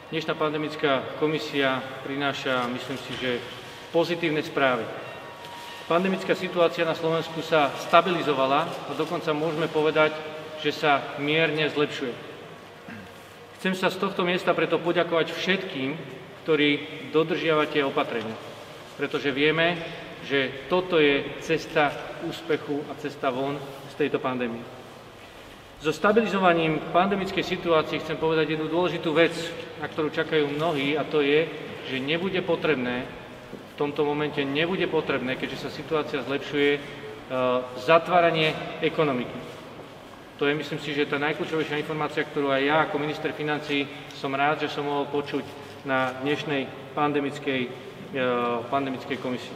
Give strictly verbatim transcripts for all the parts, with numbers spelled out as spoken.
Dnešná pandemická komisia prináša, myslím si, že pozitívne správy. Pandemická situácia na Slovensku sa stabilizovala a dokonca môžeme povedať, že sa mierne zlepšuje. Chcem sa z tohto miesta preto poďakovať všetkým, ktorí dodržiavate opatrenia, pretože vieme, že toto je cesta úspechu a cesta von z tejto pandémie. So stabilizovaním pandemickej situácie chcem povedať jednu dôležitú vec, na ktorú čakajú mnohí, a to je, že nebude potrebné, v tomto momente nebude potrebné, keďže sa situácia zlepšuje, zatváranie ekonomiky. To je, myslím si, že tá najkľúčovejšia informácia, ktorú aj ja ako minister financií som rád, že som mohol počuť na dnešnej pandemickej, pandemickej komisii.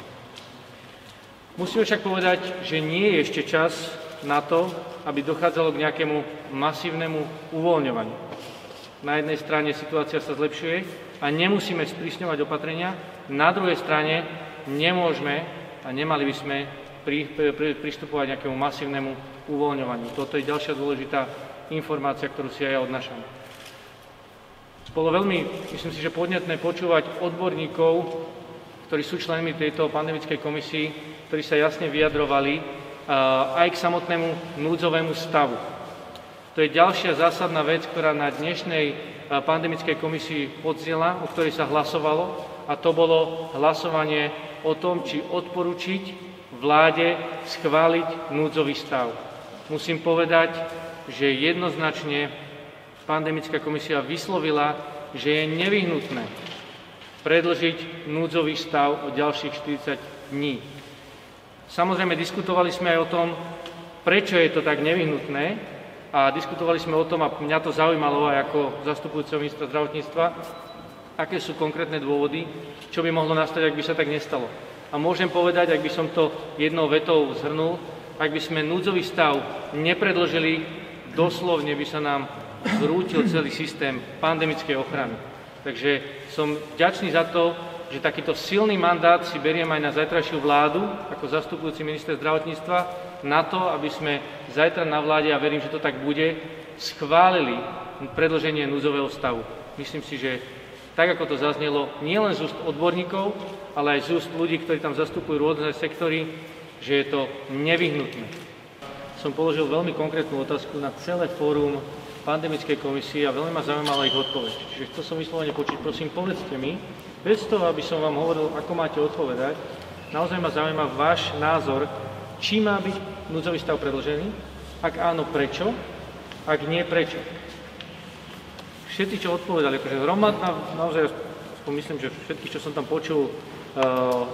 Musíme však povedať, že nie je ešte čas na to, aby dochádzalo k nejakému masívnemu uvoľňovaniu. Na jednej strane situácia sa zlepšuje a nemusíme sprísňovať opatrenia, na druhej strane nemôžeme a nemali by sme pri, pri, pristupovať k nejakému masívnemu uvoľňovaniu. Toto je ďalšia dôležitá informácia, ktorú si aj ja odnášam. Bolo veľmi, myslím si, že podnetné počúvať odborníkov, ktorí sú členmi tejto pandemickej komisii, ktorí sa jasne vyjadrovali aj k samotnému núdzovému stavu. To je ďalšia zásadná vec, ktorá na dnešnej pandemickej komisii odznela, o ktorej sa hlasovalo, a to bolo hlasovanie o tom, či odporučiť vláde schváliť núdzový stav. Musím povedať, že jednoznačne pandemická komisia vyslovila, že je nevyhnutné predĺžiť núdzový stav o ďalších štyridsať dní. Samozrejme, diskutovali sme aj o tom, prečo je to tak nevyhnutné, a diskutovali sme o tom, a mňa to zaujímalo aj ako zastupujúceho ministra zdravotníctva, aké sú konkrétne dôvody, čo by mohlo nastať, ak by sa tak nestalo. A môžem povedať, ak by som to jednou vetou zhrnul, ak by sme núdzový stav nepredĺžili, doslovne by sa nám zrútil celý systém pandemickej ochrany. Takže som vďačný za to, že takýto silný mandát si beriem aj na zajtrajšiu vládu, ako zastupujúci minister zdravotníctva, na to, aby sme zajtra na vláde, a verím, že to tak bude, schválili predĺženie núdzového stavu. Myslím si, že tak, ako to zaznelo nielen z úst odborníkov, ale aj z úst ľudí, ktorí tam zastupujú rôzne sektory, že je to nevyhnutné. Som položil veľmi konkrétnu otázku na celé fórum pandemickej komisie a veľmi ma zaujímala ich odpoveď. Čiže chcel som vyslovene počuť, prosím, povedzte mi, bez toho, aby som vám hovoril, ako máte odpovedať, naozaj ma zaujíma váš názor, či má byť núdzový stav predĺžený, ak áno, prečo, ak nie, prečo. Všetci, čo odpovedali, akože hromadná, naozaj, myslím, že všetkých, čo som tam počul, uh,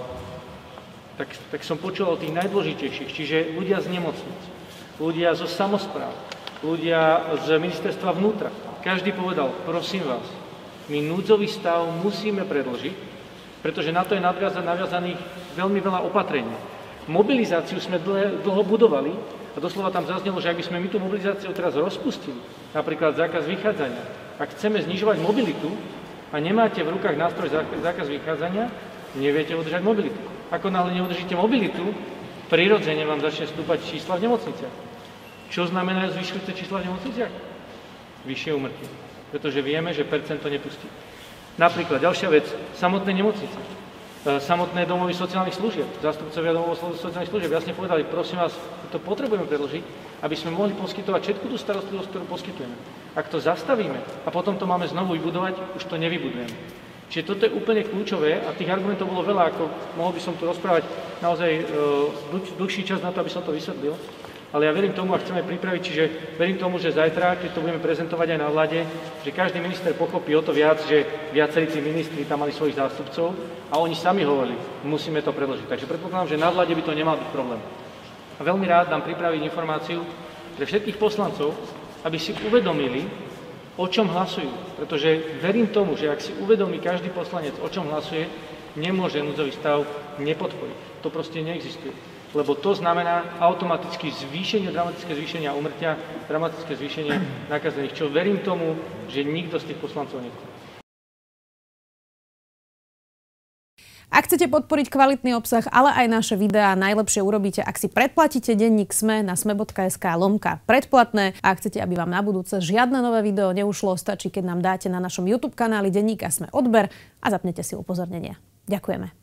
tak, tak som počul o tých najdôležitejších, čiže ľudia z nemocnic, ľudia zo samospráv, ľudia z ministerstva vnútra. Každý povedal, prosím vás, my núdzový stav musíme predĺžiť, pretože na to je naviazaných veľmi veľa opatrení. Mobilizáciu sme dlho, dlho budovali a doslova tam zaznelo, že ak by sme my tú mobilizáciu teraz rozpustili, napríklad zákaz vychádzania, ak chceme znižovať mobilitu a nemáte v rukách nástroj zákaz vychádzania, neviete udržať mobilitu. Ako náhle neudržíte mobilitu, prirodzene vám začne stúpať čísla v nemocniciach. Čo znamenajú zvyšujúce čísla v nemocniciach? Vyššie úmrtie. Pretože vieme, že percento nepustí. Napríklad, ďalšia vec, samotné nemocnice, samotné domovy sociálnych služieb, zástupcovia domov sociálnych služieb jasne povedali, prosím vás, to potrebujeme predĺžiť, aby sme mohli poskytovať všetku tú starostlivosť, ktorú poskytujeme. Ak to zastavíme a potom to máme znovu vybudovať, už to nevybudujeme. Čiže toto je úplne kľúčové a tých argumentov bolo veľa, ako mohol by som tu rozprávať naozaj uh, dlhší čas na to, aby som to vysvetlil. Ale ja verím tomu a chcem aj pripraviť, čiže verím tomu, že zajtra, keď to budeme prezentovať aj na vláde, že každý minister pochopí o to viac, že viacerí tí ministri tam mali svojich zástupcov a oni sami hovorili, musíme to predĺžiť. Takže predpokladám, že na vláde by to nemal byť problém. A veľmi rád dám pripraviť informáciu pre všetkých poslancov, aby si uvedomili, o čom hlasujú. Pretože verím tomu, že ak si uvedomí každý poslanec, o čom hlasuje, nemôže núdzový stav nepodporiť. To proste neexistuje. Lebo to znamená automaticky zvýšenie, dramatické zvýšenie úmrtia, dramatické zvýšenie nakazených, čo verím tomu, že nikto z tých poslancov nechce. Ak chcete podporiť kvalitný obsah, ale aj naše videá, najlepšie urobíte, ak si predplatíte denník SME na sme.sk lomka predplatné. A ak chcete, aby vám na budúce žiadne nové video neušlo, stačí, keď nám dáte na našom YouTube kanáli denníka SME odber a zapnete si upozornenia. Ďakujeme.